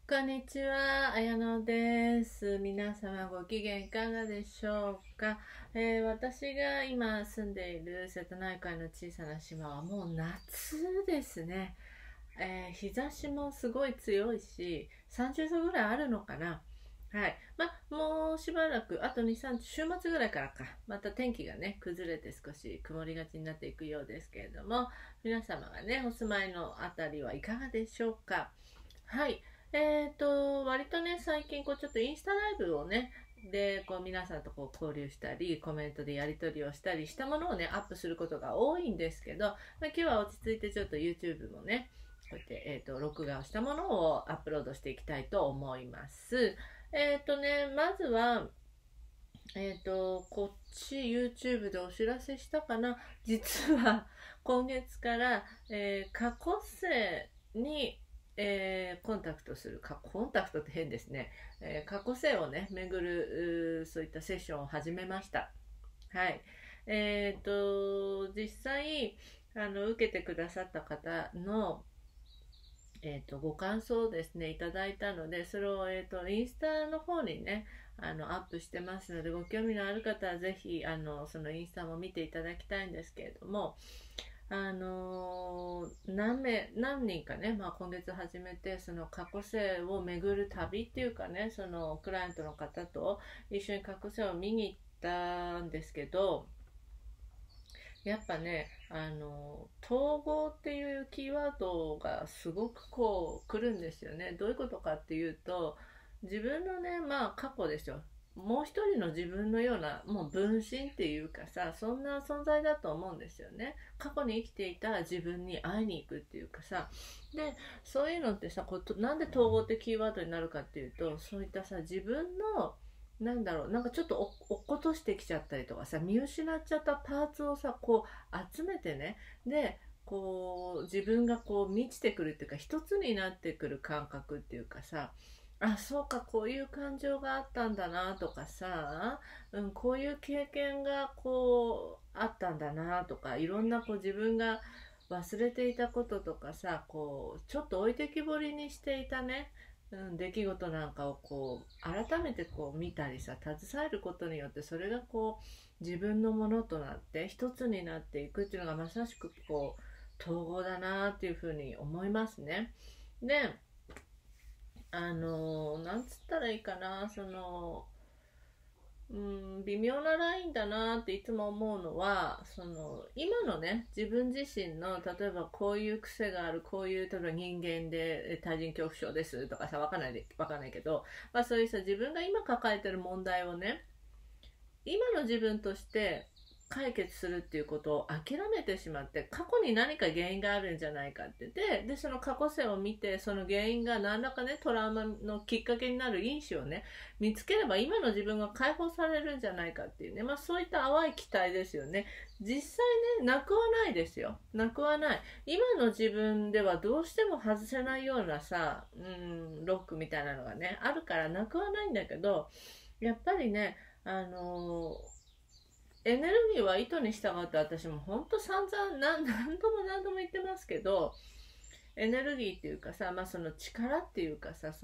こんにちは、綾乃です。皆様ご機嫌いかがでしょうか。私が今住んでいる瀬戸内海の小さな島はもう夏ですね。日差しもすごい強いし、30度ぐらいあるのかな。はい。もうしばらく、あと2、3、週末ぐらいからか、また天気がね、崩れて少し曇りがちになっていくようですけれども、皆様がね、お住まいのあたりはいかがでしょうか。はい。割とね、最近ちょっとインスタライブをね、で、皆さんと交流したり、コメントでやり取りをしたりしたものをね、アップすることが多いんですけど、今日は落ち着いてちょっと YouTube もね、こうやって、録画をしたものをアップロードしていきたいと思います。まずは、こっち YouTube でお知らせしたかな。実は今月から、過去生に、コンタクトするコンタクトって変ですね、過去生をね巡るそういったセッションを始めました。はい。実際受けてくださった方のご感想をですねいただいたので、それを、インスタの方にねアップしてますので、ご興味のある方はぜひそのインスタも見ていただきたいんですけれども、何人かね、今月始めてその過去世を巡る旅っていうかね、そのクライアントの方と一緒に過去世を見に行ったんですけど、やっぱね、統合っていうキーワードがすごく来るんですよね。どういうことかっていうと、自分のね、過去ですよ。もう一人の自分のような、もう分身っていうかさ、そんな存在だと思うんですよね。過去に生きていた自分に会いに行くっていうかさ。で、そういうのってさ、なんで統合ってキーワードになるかっていうと、そういったさ、自分のなんかちょっと落っことしてきちゃったりとかさ、見失っちゃったパーツをさ、集めてね、で、自分が満ちてくるっていうか、一つになってくる感覚っていうかさ、あ、そうか、こういう感情があったんだなとかさ、こういう経験があったんだなとか、いろんな自分が忘れていたこととかさ、ちょっと置いてきぼりにしていたね、出来事なんかを改めて見たりさ携えることによって、それが自分のものとなって一つになっていくっていうのがまさしく統合だなっていうふうに思いますね。で、なんつったらいいかな、微妙なラインだなっていつも思うのは、今のね自分自身の、例えばこういう癖がある、こういう例えば人間で対人恐怖症ですとかさ、わかんないけど、そういうさ、自分が今抱えてる問題をね、今の自分として解決するっていうことを諦めてしまって、過去に何か原因があるんじゃないかってでその過去世を見て、その原因が何らかねトラウマのきっかけになる因子をね見つければ、今の自分が解放されるんじゃないかっていうね、そういった淡い期待ですよね。実際ね、なくはないですよ、なくはない。今の自分ではどうしても外せないようなさ、ロックみたいなのがねあるからなくはないんだけど、やっぱりね、あのエネルギーは意図に従って、私も本当散々何度も言ってますけど、エネルギーっていうかさ、その力っていうかさ、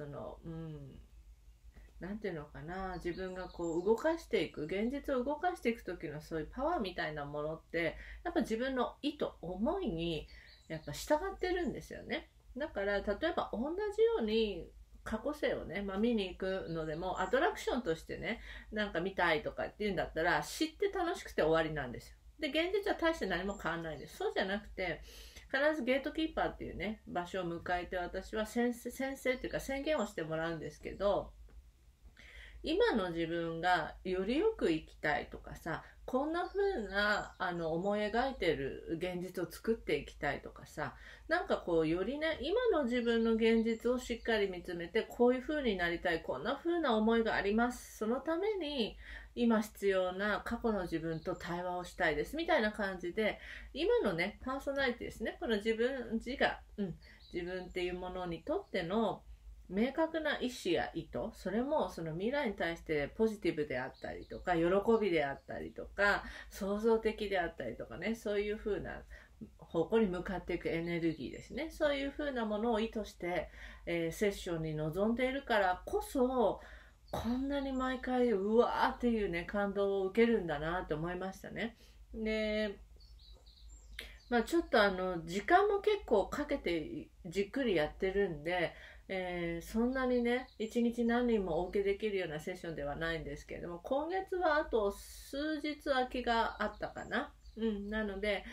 なんていうのかな、自分が動かしていく、現実を動かしていく時のそういうパワーみたいなものって、やっぱ自分の意図、思いにやっぱ従ってるんですよね。だから例えば同じように過去世をね、見に行くのでもアトラクションとしてね、なんか見たいとかっていうんだったら、知って楽しくて終わりなんですよ。で、現実は大して何も変わらないです。そうじゃなくて、必ずゲートキーパーっていうね場所を迎えて、私は先生っていうか宣言をしてもらうんですけど、今の自分がよりよく生きたいとかさ、こんな風な思い描いてる現実を作っていきたいとかさ、なんかよりね今の自分の現実をしっかり見つめて、こういう風になりたい、こんな風な思いがあります、そのために今必要な過去の自分と対話をしたいですみたいな感じで、今のねパーソナリティですね、この自分っていうものにとっての明確な意思や意図、それもその未来に対してポジティブであったりとか、喜びであったりとか、創造的であったりとかね、そういう風な方向に向かっていくエネルギーですね。そういうふうなものを意図して、セッションに臨んでいるからこそ、こんなに毎回うわーっていうね感動を受けるんだなと思いましたね。で、ちょっと時間も結構かけてじっくりやってるんで、そんなにね一日何人もお受けできるようなセッションではないんですけれども、今月はあと数日空きがあったかな。なので、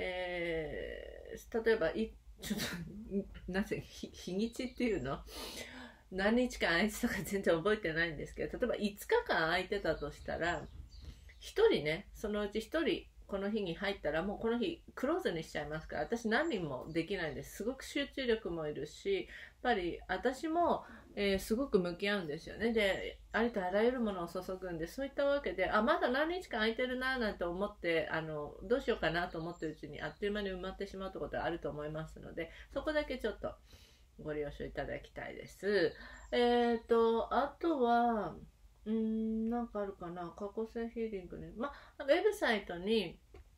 例えばちょっとなぜ日にちっていうの何日間空いてたか全然覚えてないんですけど、例えば5日間空いてたとしたら、1人ね、そのうち1人この日に入ったらもうこの日クローズにしちゃいますから、私何人もできないんです。すごく集中力もいるし、やっぱり私も、すごく向き合うんですよね。で、ありとあらゆるものを注ぐんで、そういったわけで、まだ何日間空いてるななんて思って、どうしようかなと思ってるうちにあっという間に埋まってしまうってことはあると思いますので、そこだけちょっとご了承いただきたいです。あとは、なんかあるかな、過去性ヒーリングね。ウェブサイトに、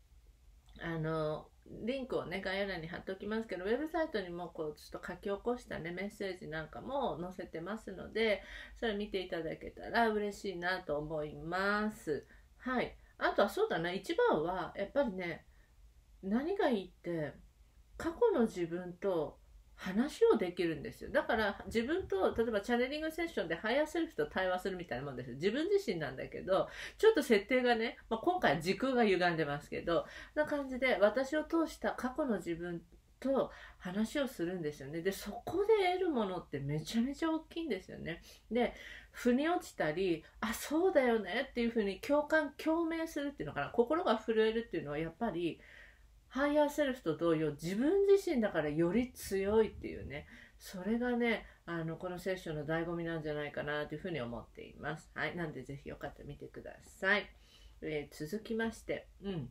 リンクをね、概要欄に貼っておきますけど、ウェブサイトにもこう、ちょっと書き起こしたね、メッセージなんかも載せてますので、それ見ていただけたら嬉しいなと思います。はい。あとはそうだな、一番は、やっぱりね、何がいいって、過去の自分と話をできるんですよ。だから自分と例えばチャネリングセッションでハイヤーセルフと対話するみたいなもんです。自分自身なんだけど、ちょっと設定がね、今回時空が歪んでますけど、な感じで私を通した過去の自分と話をするんですよね。で、そこで得るものってめちゃめちゃ大きいんですよね。で、腑に落ちたり、そうだよねっていうふうに共鳴するっていうのかな、心が震えるっていうのはやっぱりハイヤーセルフと同様、自分自身だからより強いっていうね、それがね、このセッションの醍醐味なんじゃないかなというふうに思っています。はい。なんでぜひよかったら見てください。続きまして、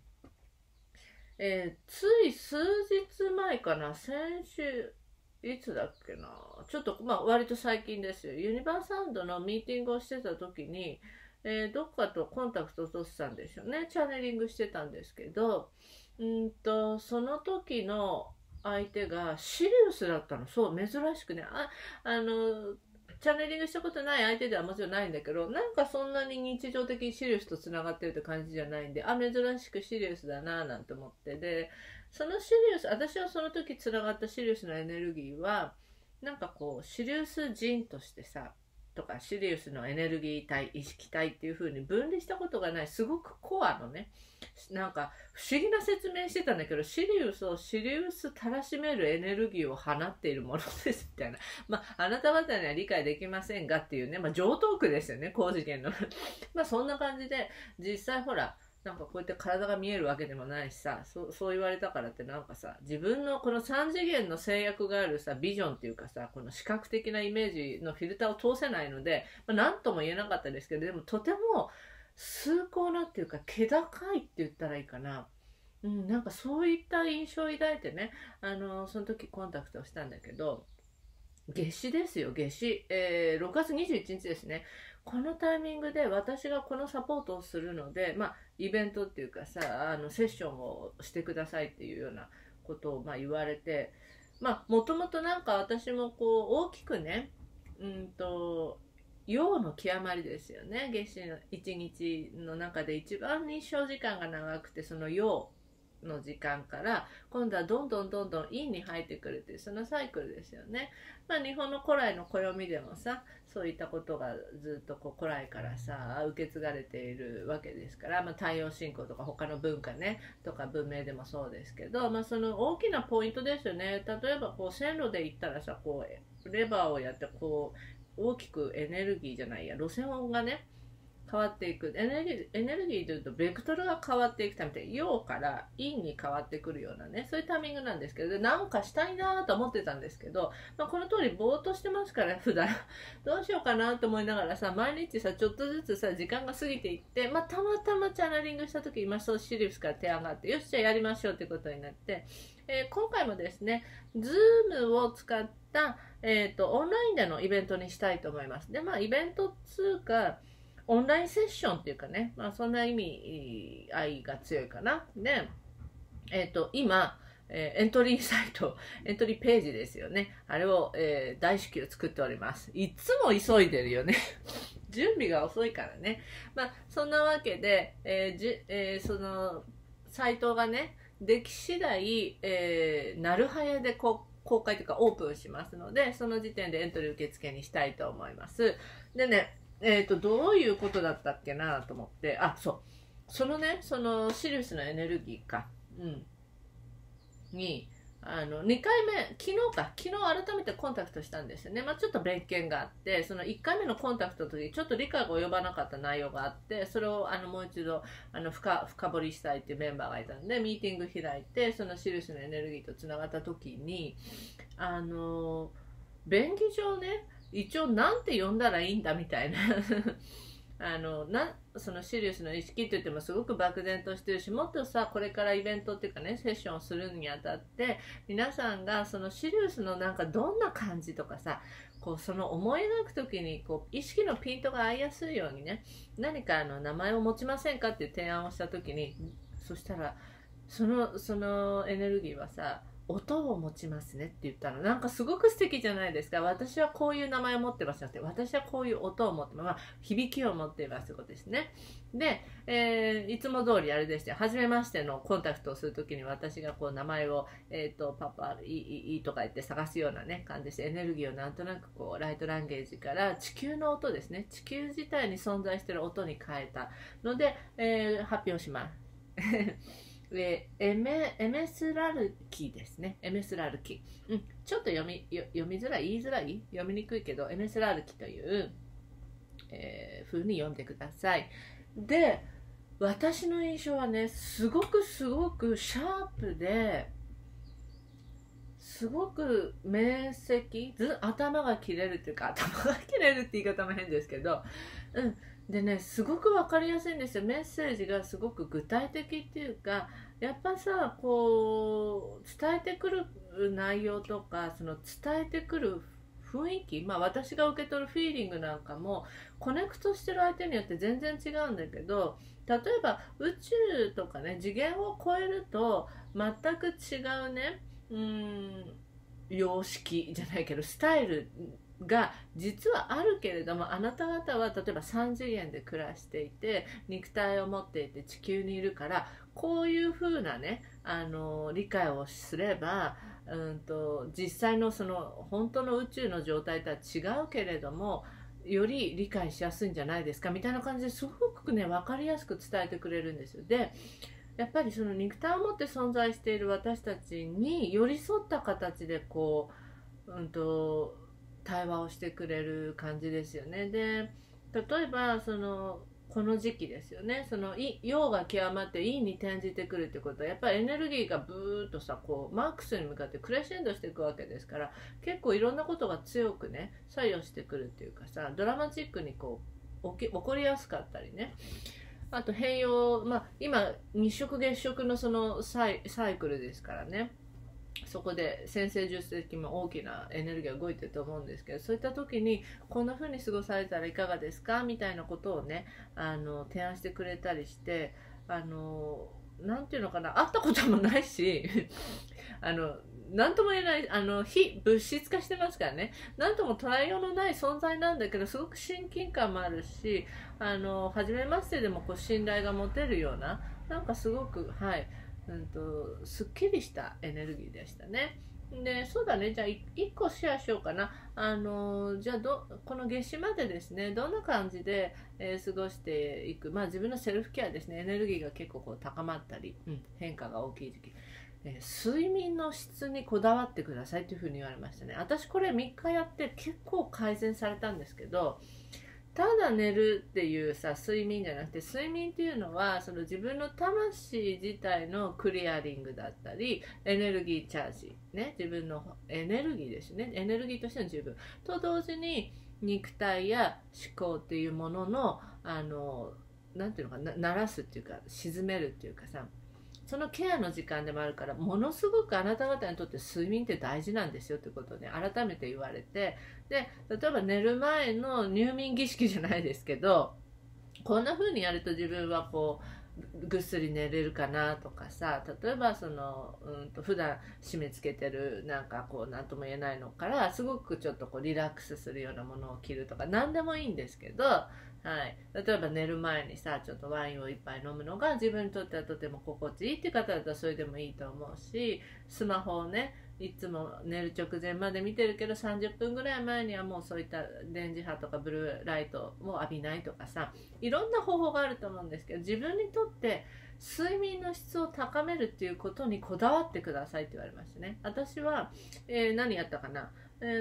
つい数日前かな、先週、いつだっけな、ちょっと割と最近ですよ。ユニバーサウンドのミーティングをしてた時に、どっかとコンタクトを取ってたんでしょうね。チャネリングしてたんですけど、その時の相手がシリウスだったの。そう、珍しくね。チャネリングしたことない相手ではもちろんないんだけど、なんかそんなに日常的にシリウスとつながってるって感じじゃないんで、珍しくシリウスだなぁなんて思って。で、そのシリウス、私はその時つながったシリウスのエネルギーは、なんかこう、シリウス人としてさ、とかシリウスのエネルギー体、意識体っていう風に分離したことがない、すごくコアのね、なんか不思議な説明してたんだけど、シリウスをシリウスたらしめるエネルギーを放っているものですみたいな。あなた方には理解できませんがっていうね、上等句ですよね、高次元の。そんな感じで、実際ほら、なんかこうやって体が見えるわけでもないしさ、そう言われたからってなんかさ、自分のこの3次元の制約があるさ、ビジョンっていうかさ、この視覚的なイメージのフィルターを通せないので、なんとも言えなかったですけど、でもとても崇高なっていうか、気高いって言ったらいいかな。なんかそういった印象を抱いてね、その時コンタクトをしたんだけど、夏至ですよ、夏至。6月21日ですね。このタイミングで私がこのサポートをするので、イベントっていうかさ、セッションをしてくださいっていうようなことを言われて、もともとなんか私もこう大きくね、陽の極まりですよね。夏至の一日の中で一番日照時間が長くて、その陽の時間から今度はどんどん陰に入ってくるっていうそのサイクルですよね。日本の古来の暦でもさ、そういったことがずっと古来からさ受け継がれているわけですから、太陽信仰とか他の文化ねとか文明でもそうですけど、その大きなポイントですよね。例えばこう線路で行ったらさ、こうレバーをやってこう大きくエネルギーじゃないや、路線がね変わっていく。エネルギーでいうとベクトルが変わっていくためで、陽から陰に変わってくるようなね、そういうタイミングなんですけど、なんかしたいなと思ってたんですけど、この通りぼーっとしてますから、普段どうしようかなと思いながらさ、毎日さちょっとずつさ時間が過ぎていって、たまたまチャネリングした時、そうシリウスから手上がって、よしじゃあやりましょうってことになって、今回もですね、Zoom を使った、オンラインでのイベントにしたいと思います。で、イベントつうかオンラインセッションっていうかね、そんな意味合いが強いかな。で、今エントリーサイト、エントリーページですよね。あれを、大至急作っております。いつも急いでるよね。準備が遅いからね。まあ、そんなわけで、その、サイトがね、でき次第、なるはやで公開というかオープンしますので、その時点でエントリー受付にしたいと思います。でね、どういうことだったっけなと思って、そのね、そのシリウスのエネルギーか、に、2回目、昨日改めてコンタクトしたんですよね。まあちょっと別件があって、その1回目のコンタクトの時、ちょっと理解が及ばなかった内容があって、それをもう一度深掘りしたいっていうメンバーがいたので、ミーティング開いて、そのシリウスのエネルギーとつながった時に、便宜上ね、一応なんて呼んだらいいんだみたいなそのシリウスの意識って言ってもすごく漠然としてるし、もっとさ、これからイベントっていうかね、セッションをするにあたって皆さんがそのシリウスのなんかどんな感じとかさ、こうその思い描く時にこう意識のピントが合いやすいようにね、何か名前を持ちませんかっていう提案をした時に、そしたらそのエネルギーはさ、音を持ちますねって言ったの。なんかすごく素敵じゃないですか。私はこういう名前を持ってますよって、私はこういう音を持ってます、響きを持っていますということですね。で、いつも通りあれでして、初めましてのコンタクトをするときに私がこう名前を、パパいいとか言って探すようなね感じでして、エネルギーをなんとなくこうライトランゲージから地球の音ですね、地球自体に存在している音に変えたので、発表しますエメスラルキですね。エメスラルキ。ちょっと読みづらい、言いづらい、読みにくいけど、エメスラルキという、風に読んでください。で、私の印象はね、すごくシャープで、すごく明晰、頭が切れるっていうか、頭が切れるって言い方も変ですけど、でね、すごく分かりやすいんですよ。メッセージがすごく具体的っていうか、やっぱさ、こう伝えてくる内容とか、その伝えてくる雰囲気、まあ私が受け取るフィーリングなんかもコネクトしてる相手によって全然違うんだけど、例えば宇宙とかね、次元を超えると全く違うね、様式じゃないけどスタイルが実はあるけれども、あなた方は例えば3次元で暮らしていて肉体を持っていて地球にいるから、こういう風なね理解をすれば、実際のその本当の宇宙の状態とは違うけれどもより理解しやすいんじゃないですかみたいな感じですごくね分かりやすく伝えてくれるんですよ。でやっぱりその肉体を持って存在している私たちに寄り添った形でこう、対話をしてくれる感じですよね。で例えばこの時期ですよね、その陽が極まって陰に転じてくるってことは、やっぱりエネルギーがブーッとさこうマックスに向かってクレッシェンドしていくわけですから、結構いろんなことが強くね作用してくるっていうかさ、ドラマチックにこう起こりやすかったりね、あと変容、今日食月食のそのサイクルですからね、そこで先生術的も大きなエネルギーが動いてると思うんですけど、そういった時にこんな風に過ごされたらいかがですかみたいなことをね提案してくれたりして、なんていうのかな、会ったこともないしなんとも言えない、非物質化してますからね、なんとも捉えようのない存在なんだけど、すごく親近感もあるし、初めましてでもこう信頼が持てるような、なんかすごくすっきりしたエネルギーでしたね。でそうだね、じゃあ1個シェアしようかな。じゃあこの夏至までですね、どんな感じで、過ごしていく、自分のセルフケアですね、エネルギーが結構こう高まったり、変化が大きい時期、睡眠の質にこだわってくださいというふうに言われましたね。私これ3日やって結構改善されたんですけど、ただ寝るっていうさ睡眠じゃなくて、睡眠っていうのはその自分の魂自体のクリアリングだったり、エネルギーチャージね、自分のエネルギーですね、エネルギーとしての自分と同時に肉体や思考っていうもののなんていうのかな、鳴らすっていうか沈めるっていうかさ、そのケアの時間でもあるから、ものすごくあなた方にとって睡眠って大事なんですよってことをね改めて言われて、で例えば寝る前の入眠儀式じゃないですけど、こんな風にやると自分はこぐっすり寝れるかなとかさ、例えばその、普段締め付けてるなんかこう何とも言えないのからすごくちょっとこうリラックスするようなものを着るとか何でもいいんですけど、はい、例えば寝る前にさちょっとワインを一杯飲むのが自分にとってはとても心地いいって方だったらそれでもいいと思うし、スマホをねいつも寝る直前まで見てるけど30分ぐらい前にはもうそういった電磁波とかブルーライトを浴びないとかさ、いろんな方法があると思うんですけど、自分にとって睡眠の質を高めるっていうことにこだわってくださいって言われましたね。私は、何やったかな、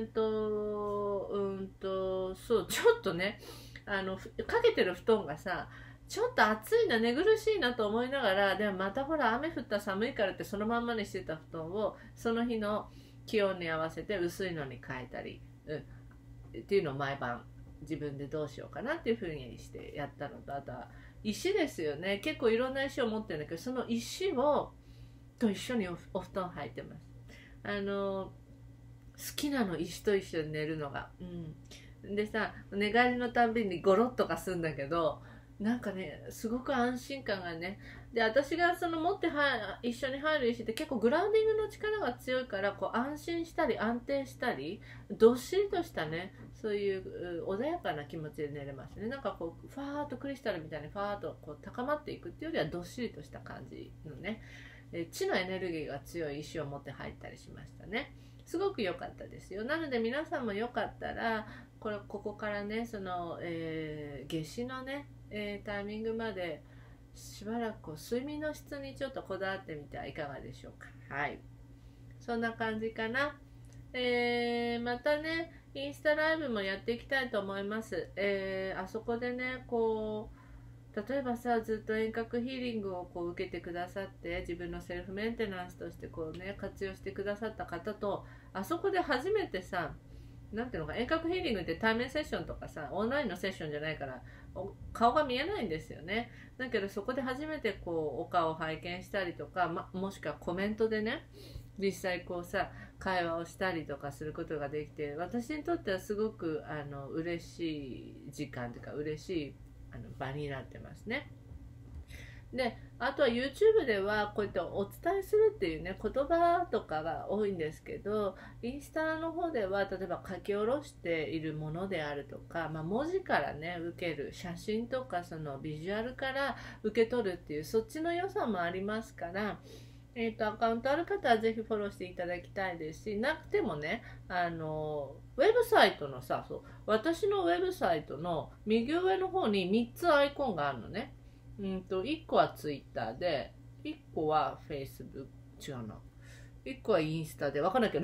そうちょっとねかけてる布団がさちょっと暑いな寝苦しいなと思いながら、でもまたほら雨降った寒いからってそのまんまにしてた布団をその日の気温に合わせて薄いのに変えたり、っていうのを毎晩自分でどうしようかなっていうふうにしてやったのと、あとは石ですよね。結構いろんな石を持ってるんだけど、その石をと一緒にお布団履いてます。好きなの、石と一緒に寝るのが、でさ寝返りのたんびにゴロッとかするんだけど、なんかねすごく安心感がね。で私がその持って一緒に入る石って結構グラウンディングの力が強いから、こう安心したり安定したりどっしりとしたね、そういう穏やかな気持ちで寝れますね。なんかこうファーっとクリスタルみたいにファーっとこう高まっていくっていうよりはどっしりとした感じのね、地のエネルギーが強い石を持って入ったりしましたね。すごく良かったですよ。なので皆さんもよかったらここからねその、夏至のね、タイミングまでしばらく睡眠の質にちょっとこだわってみてはいかがでしょうか。はい、そんな感じかな。またねインスタライブもやっていきたいと思います。あそこでねこう例えばさずっと遠隔ヒーリングをこう受けてくださって自分のセルフメンテナンスとしてこうね活用してくださった方とあそこで初めてさ、なんていうのか、遠隔ヒーリングって対面セッションとかさオンラインのセッションじゃないから顔が見えないんですよね。だけどそこで初めてこうお顔を拝見したりとか、もしくはコメントでね実際こうさ会話をしたりとかすることができて、私にとってはすごく嬉しい時間というか嬉しい場になってますね。であとは YouTube ではこうやってお伝えするっていうね言葉とかが多いんですけど、インスタの方では例えば書き下ろしているものであるとか、文字からね受ける写真とかそのビジュアルから受け取るっていうそっちの良さもありますから、アカウントある方はぜひフォローしていただきたいですし、なくてもねウェブサイトのさ私のウェブサイトの右上の方に3つアイコンがあるのね。1個は Twitter で1個は Facebook、 違うな、1個はインスタで分かんないけど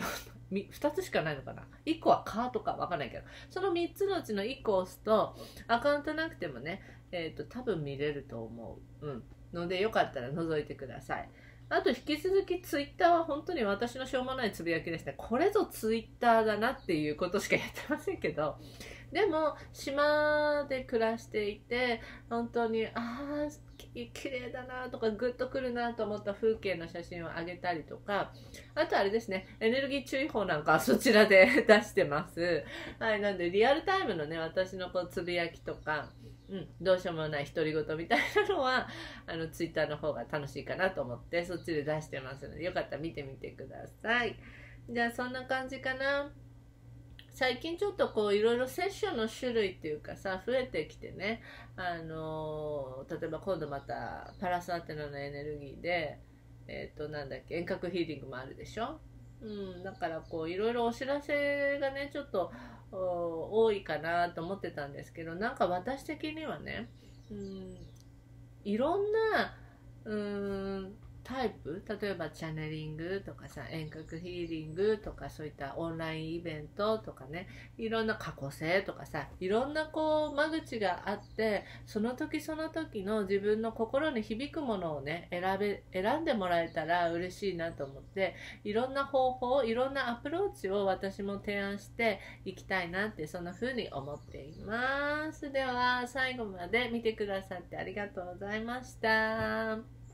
2つしかないのかな、1個はカートか分かんないけど、その3つのうちの1個を押すとアカウントなくてもね、多分見れると思う、のでよかったら覗いてください。あと引き続きツイッターは本当に私のしょうもないつぶやきですね。これぞツイッターだなっていうことしかやってませんけど、でも島で暮らしていて本当に綺麗だなとかグッとくるなと思った風景の写真をあげたりとか、あとあれですね、エネルギー注意報なんかはそちらで出してます。はい、なんでリアルタイムのね私のこうつぶやきとか、どうしようもない独り言みたいなのはツイッターの方が楽しいかなと思ってそっちで出してますのでよかったら見てみてください。じゃあそんな感じかな。最近ちょっとこういろいろセッションの種類っていうかさ増えてきてね、例えば今度またパラスアテナのエネルギーでなんだっけ遠隔ヒーリングもあるでしょ。だからこういろいろお知らせがねちょっと多いかなと思ってたんですけど、なんか私的にはね、いろんなタイプ、例えばチャネリングとかさ遠隔ヒーリングとかそういったオンラインイベントとかね、いろんな過去性とかさいろんなこう間口があって、その時その時の自分の心に響くものをね選んでもらえたら嬉しいなと思って、いろんな方法いろんなアプローチを私も提案していきたいなってそんな風に思っています。では最後まで見てくださってありがとうございました。